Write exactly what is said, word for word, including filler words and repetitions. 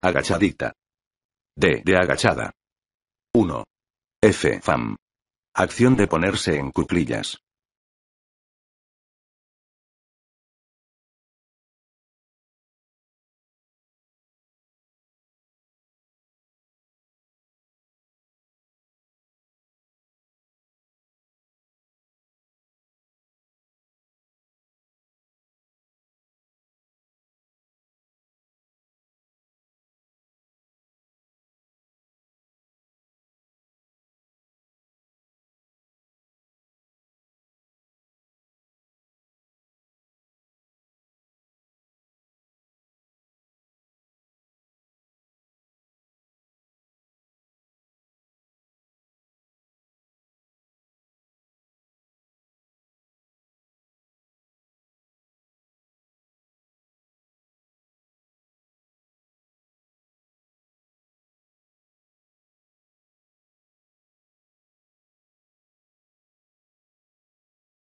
Agachadita. D de agachada. uno. F. Fam. Acción de ponerse en cuclillas.